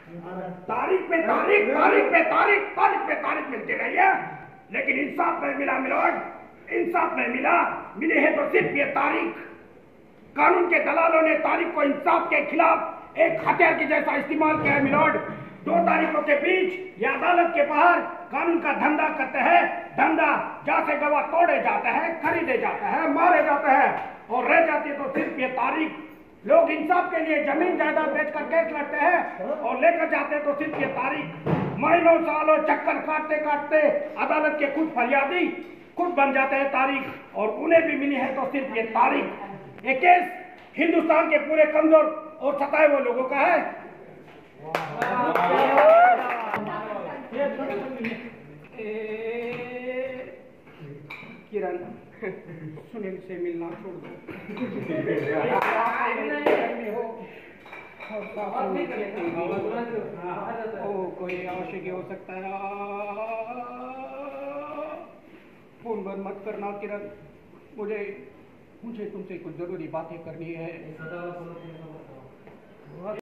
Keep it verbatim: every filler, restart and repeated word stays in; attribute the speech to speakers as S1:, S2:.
S1: तारीख पे तारीख तारीख पे तारीख तारीख पे तारीख मिलती रही है, लेकिन इंसाफ नहीं मिला मिलोड, इंसाफ नहीं मिला। मिली है तो सिर्फ ये तारीख। कानून के दलालों ने तारीख को इंसाफ के खिलाफ एक हथियार की जैसा इस्तेमाल किया है मिलोड। दो तारीखों के बीच या अदालत के बाहर कानून का धंधा करते हैं। धंधा जहाँ से गवाह तोड़े जाते हैं, खरीदे जाते हैं, मारे जाते हैं, और रह जाती है तो सिर्फ ये तारीख। लोग इंसाफ के लिए जमीन जायदाद बेचकर केस लड़ते हैं और लेकर जाते हैं तो सिर्फ ये तारीख। महीनों सालों चक्कर काटते काटते अदालत के खुद फरियादी खुद बन जाते हैं तारीख, और उन्हें भी मिली है तो सिर्फ ये तारीख। ये केस हिंदुस्तान के पूरे कमजोर और सताए हुए लोगों का है। किरण, सुनील से मिलना छोड़ दो। ओ, कोई आवश्यक हो सकता है। फोन बंद मत करना किरण, मुझे मुझे तुमसे कुछ जरूरी बातें करनी है।